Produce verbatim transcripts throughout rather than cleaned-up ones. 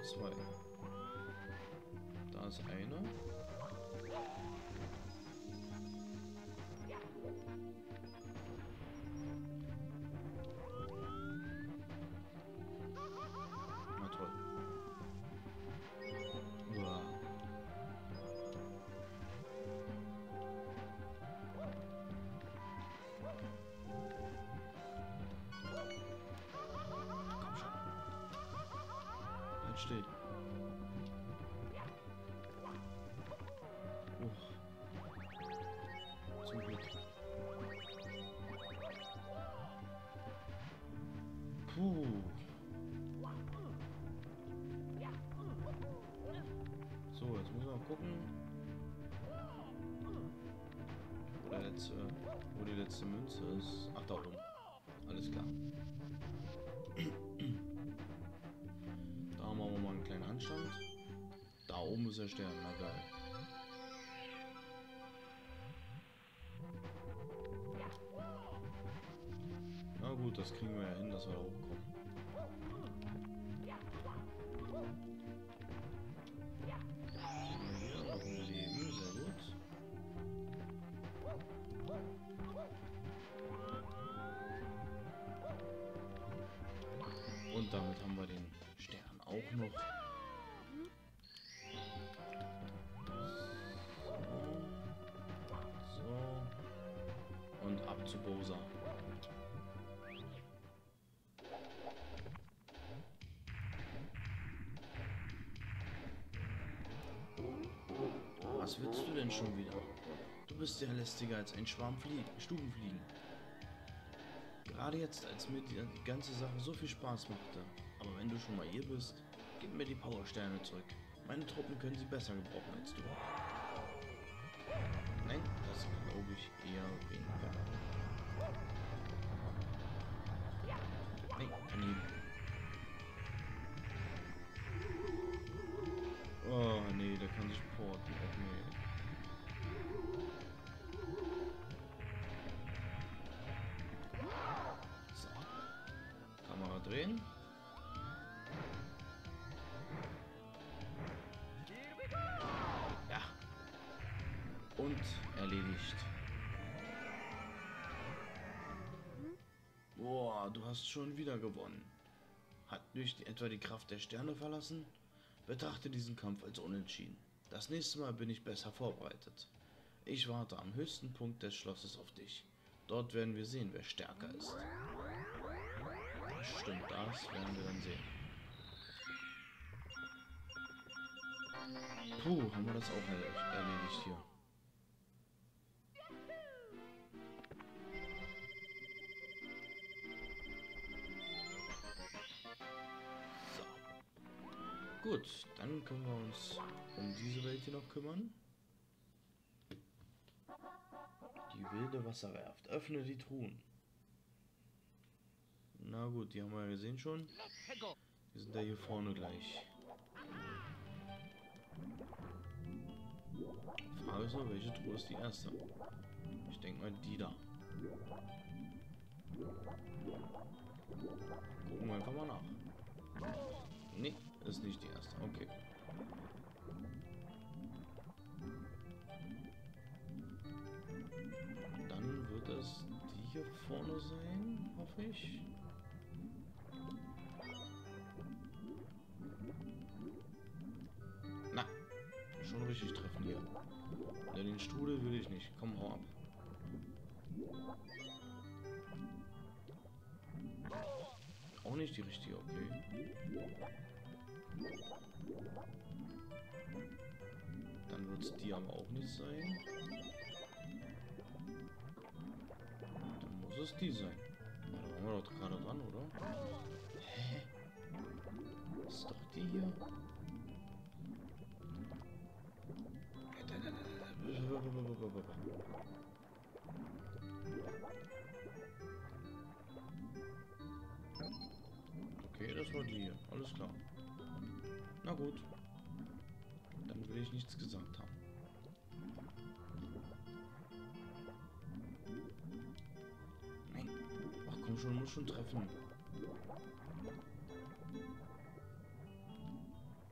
zwei. Da ist einer. Na toll. Uah. Komm schon. Halt still. Uff. Zum Glück. Puh. So, jetzt müssen wir mal gucken, wo, der letzte, wo die letzte Münze ist. Ach, da oben. Alles klar. Da machen wir mal einen kleinen Handstand. Da oben ist der Stern. Na geil. Na gut, das kriegen wir ja hin, dass wir da hochkommen. Hier noch ein Leben, sehr gut. Und damit haben wir den Stern auch noch. So. So. Und ab zu Bowser. Was willst du denn schon wieder? Du bist ja lästiger als ein Schwarm Flie Stubenfliegen. Gerade jetzt, als mir die, die ganze Sache so viel Spaß machte. Aber wenn du schon mal hier bist, gib mir die Powersterne zurück. Meine Truppen können sie besser gebrauchen als du. Nein, das glaube ich eher weniger. Nein, daneben. Oh nee, der kann sich porten. Oh nee. So. Kamera drehen. Ja. Und erledigt. Boah, du hast schon wieder gewonnen. Hat dich etwa die Kraft der Sterne verlassen? Betrachte diesen Kampf als unentschieden. Das nächste Mal bin ich besser vorbereitet. Ich warte am höchsten Punkt des Schlosses auf dich. Dort werden wir sehen, wer stärker ist. Stimmt, das werden wir dann sehen. Puh, haben wir das auch erledigt hier. Gut, dann können wir uns um diese Welt hier noch kümmern. Die wilde Wasserwerft. Öffne die Truhen. Na gut, die haben wir ja gesehen schon. Die sind ja hier vorne gleich. Frage ist nur, welche Truhe ist die erste? Ich denke mal die da. Gucken wir einfach mal nach. Nee, ist nicht die erste. Okay. Dann wird es die hier vorne sein, hoffe ich. Na, schon richtig treffen hier. Ja, den Strudel will ich nicht. Komm, hau ab. Auch nicht die richtige, okay. Dann wird es die aber auch nicht sein. Dann muss es die sein. Ja, da waren wir doch gerade dran, oder? Hä? Ist doch die hier? Okay, das war die hier. Alles klar. Na gut. Dann will ich nichts gesagt haben. Nein. Ach komm schon, muss schon treffen.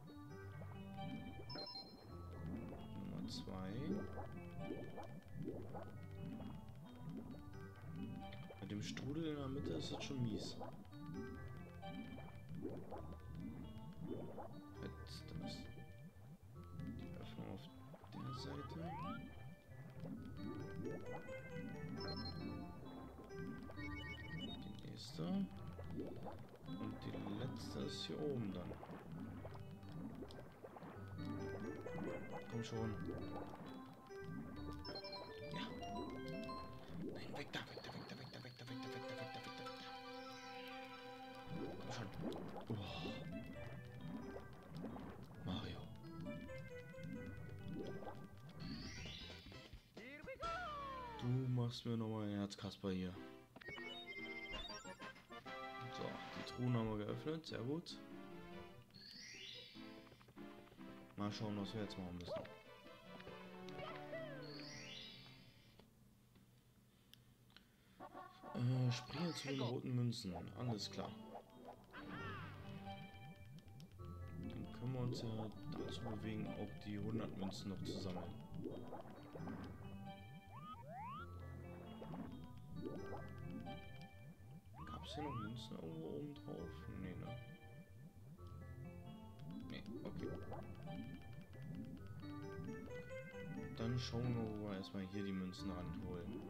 Mit dem Strudel in der Mitte ist das schon mies. Jetzt das. Die Öffnung auf der Seite. Die nächste. Und die letzte ist hier oben dann. Komm schon. Ja. Nein, weg da, weg da, weg da, weg da, weg da, weg da, weg da, weg da, weg da, weg da. Komm schon. Oh. Mario. Du machst mir nochmal ein Herz, Kasper, hier. So, die Truhen haben wir geöffnet, sehr gut. Mal schauen, was wir jetzt machen müssen. Äh, springe zu den roten Münzen. Alles klar. Dann können wir uns ja dazu bewegen, auch die hundert Münzen noch zu sammeln. Gab es hier noch Münzen irgendwo oben drauf? Nee, ne? Nee, okay. Dann schauen wir, wo wir erstmal hier die Münzen ranholen.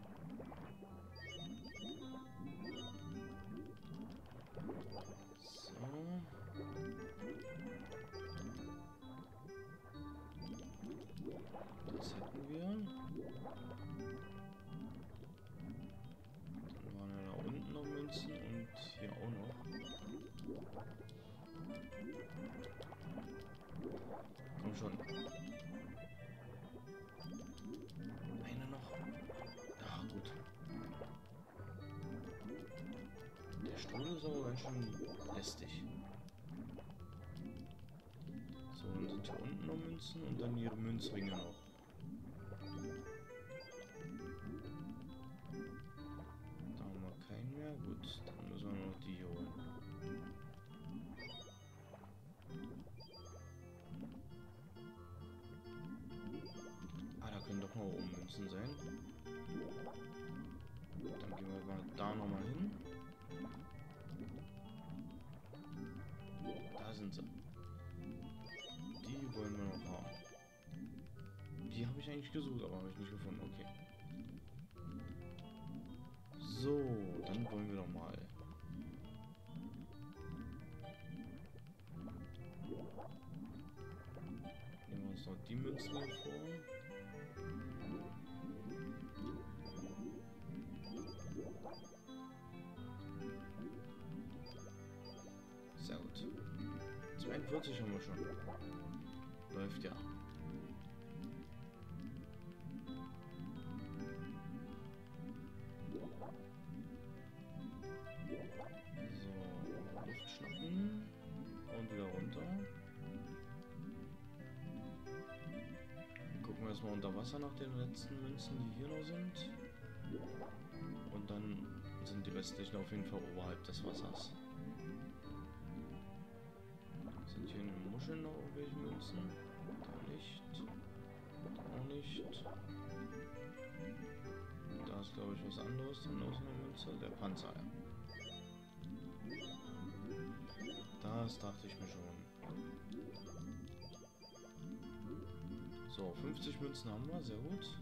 So. Das hätten wir. Dann waren ja da unten noch Münzen und hier auch noch. Komm schon. Eine noch. Ach gut. Der Strudel ist aber ganz schön lästig. So, dann sind hier unten noch Münzen und dann ihre Münzringe noch. Da haben wir keinen mehr. Gut, dann müssen wir noch die holen. Ah, da können doch noch oben Münzen sein. Dann gehen wir mal da nochmal hin. Da sind sie. Die wollen wir noch haben. Die habe ich eigentlich gesucht, aber habe ich nicht gefunden. Okay. So, dann wollen wir doch mal. Nehmen wir uns noch die Münzen hier vor. Sehr gut. zweiundvierzig haben wir schon. Läuft ja. So, Luft schnappen und wieder runter. Gucken wir erstmal unter Wasser nach den letzten Münzen, die hier noch sind. Und dann sind die restlichen auf jeden Fall oberhalb des Wassers. Sind hier in den Muscheln noch irgendwelche Münzen? Da nicht. Auch nicht. Da ist, glaube ich, was anderes. Dann noch eine Münze. Der Panzer. Das dachte ich mir schon. So, fünfzig Münzen haben wir. Sehr gut.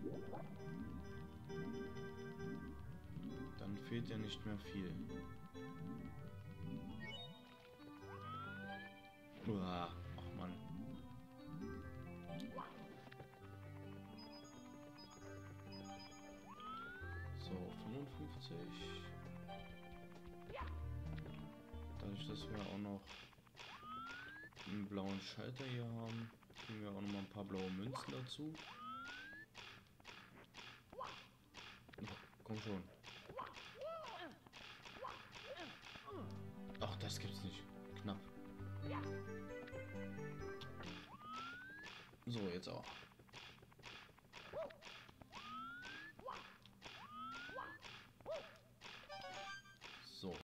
Dann fehlt ja nicht mehr viel. Uah, ach Mann. So, fünfundfünfzig. Dadurch, dass wir auch noch einen blauen Schalter hier haben, kriegen wir auch noch mal ein paar blaue Münzen dazu. Ach, komm schon. Ach, das gibt's nicht. Knapp. So, jetzt auch.